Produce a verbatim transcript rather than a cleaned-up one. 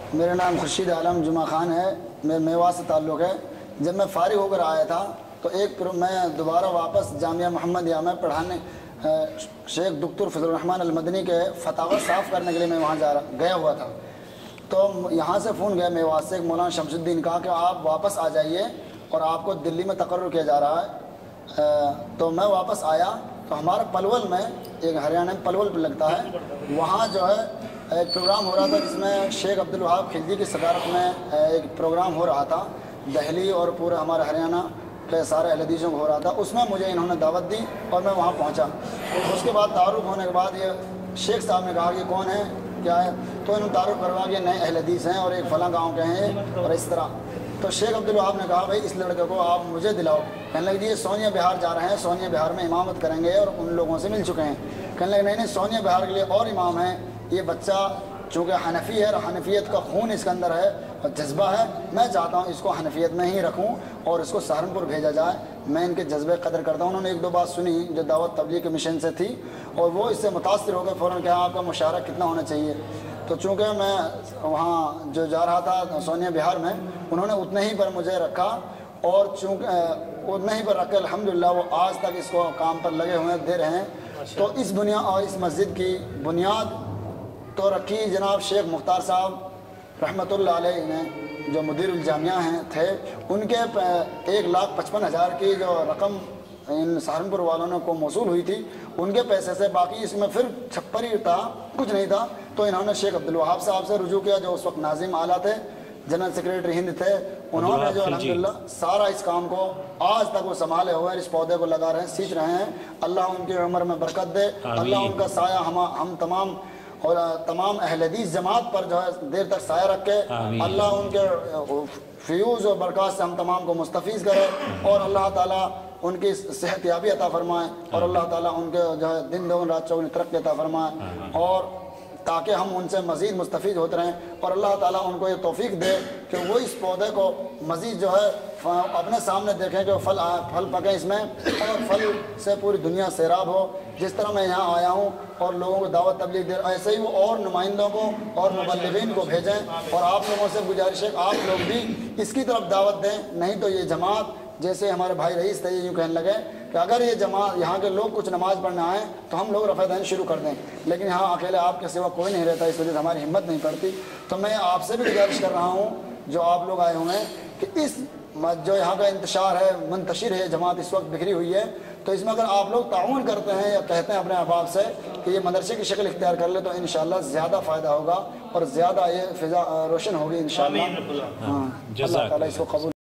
میرا نام خورشید عالم جمعہ خان ہے، میرے میوات سے تعلق ہے۔ جب میں فارغ ہو کر آیا تھا تو ایک میں دوبارہ واپس جامعہ محمدیہ میں پڑھانے شیخ دکتور فضل الرحمن المدنی کے فتاوی صاف کرنے کے لیے میں وہاں جا گیا ہوا تھا۔ تو یہاں سے فون گیا میوات سے مولانا شمس الدین کا کہ آپ واپس آ جائیے اور آپ کو دلی میں تقرر کیا جا رہا ہے۔ تو میں واپس آیا تو ہمارا پلول میں ایک ہریانہ میں پلول پہ لگتا ہے، وہاں جو ہے ایک پروگرام ہو رہا تھا جس میں شیخ عبدالوہاب خلجی کی صدارت میں ایک پروگرام ہو رہا تھا، دہلی اور پورے ہمارے ہریانہ کے سارے اہل حدیثوں کو ہو رہا تھا۔ اس میں مجھے انہوں نے دعوت دی اور میں وہاں پہنچا۔ اس کے بعد تعارف ہونے کے بعد یہ شیخ صاحب نے کہا کہ کون ہے کیا ہے، تو انہوں نے تعارف کروا کہ نئے اہل حدیث ہیں اور ایک فلاں گاؤں کے ہیں اور اس طرح۔ تو شیخ عبدالوہاب نے کہا بھائی اس لڑکے کو آپ مجھے دلاؤ۔ کہنے لگے جی یہ سونیا بہار جا رہے ہیں، سونیا بہار میں امامت کریں گے اور ان لوگوں سے مل چکے ہیں۔ کہنے لگے نہیں نہیں سونیا بہار کے لیے اور امام ہیں، یہ بچہ چونکہ حنفی ہے اور حنفیت کا خون اس کے اندر ہے اور جذبہ ہے، میں چاہتا ہوں اس کو حنفیت میں ہی رکھوں اور اس کو سہارنپور بھیجا جائے۔ میں ان کے جذبے قدر کرتا ہوں۔ انہوں نے ایک دو بات سنی جو دعوت تبلیغ کے مشن سے تھی اور وہ اس سے متاثر ہو گئے، فوراً کہا آپ کا مشارہ کتنا ہونا چاہیے۔ تو چونکہ میں وہاں جو جا رہا تھا سونیا بہار میں، انہوں نے اتنے ہی پر مجھے رکھا اور چونکہ اتنے ہی پر رکھ کے الحمدللہ وہ آج تک اس کو کام پر لگے ہوئے دے رہے ہیں۔ تو اس بنیاد اور اس مسجد کی بنیاد تو رکھی جناب شیخ مختار صاحب رحمۃ اللہ علیہ نے، جو مدیر الجامعہ ہیں تھے، ان کے ایک لاکھ پچپن ہزار کی جو رقم ان سہارنپور والوں نے کو موصول ہوئی تھی ان کے پیسے سے، باقی اس میں پھر چھپر ہی تھا، کچھ نہیں تھا۔ تو انہوں نے شیخ عبدالوہاب صاحب سے رجوع کیا جو اس وقت ناظم اعلیٰ تھے، جنرل سیکریٹری ہند تھے۔ انہوں نے جو الحمدللہ سارا اس کام کو آج تک وہ سنبھالے ہوئے اس پودے کو لگا رہے ہیں، سینچ رہے ہیں۔ اللہ ان کی عمر میں برکت دے، اللہ ان کا سایہ ہم ہم تمام اور تمام اہل حدیث جماعت پر جو ہے دیر تک سایہ رکھے۔ اللہ ان کے فیوز اور برکات سے ہم تمام کو مستفیض کرے اور اللہ تعالیٰ ان کی صحت یابی عطا فرمائے اور اللہ تعالیٰ ان کے جو ہے دن دون رات چوبیس ترقی عطا فرمائے اور تاکہ ہم ان سے مزید مستفید ہوتے رہیں اور اللہ تعالیٰ ان کو یہ توفیق دے کہ وہ اس پودے کو مزید جو ہے اپنے سامنے دیکھیں کہ پھل پھل پکیں اس میں اور پھل سے پوری دنیا سیراب ہو۔ جس طرح میں یہاں آیا ہوں اور لوگوں کو دعوت تبلیغ دے، ایسے ہی وہ اور نمائندوں کو اور مبلغین کو بھیجیں اور آپ لوگوں سے گزارش ہے آپ لوگ بھی اس کی طرف دعوت دیں۔ نہیں تو یہ جماعت جیسے ہمارے بھائی رئیس تھے یہ یوں کہنے لگے کہ اگر یہ جماعت یہاں کے لوگ کچھ نماز پڑھنے آئیں تو ہم لوگ رفع دین شروع کر دیں، لیکن یہاں اکیلے آپ کے سوا کوئی نہیں رہتا، اس وجہ سے ہماری ہمت نہیں پڑتی۔ تو میں آپ سے بھی گزارش کر رہا ہوں جو آپ لوگ آئے ہوئے ہیں کہ اس جو یہاں کا انتشار ہے، منتشر ہے، جماعت اس وقت بکھری ہوئی ہے، تو اس میں اگر آپ لوگ تعاون کرتے ہیں یا کہتے ہیں اپنے احباب سے کہ یہ مدرسے کی شکل اختیار کر لے تو انشاءاللہ زیادہ فائدہ ہوگا اور زیادہ یہ فضا روشن ہوگی انشاءاللہ۔ ہاں اللہ تعالیٰ اس کو قبول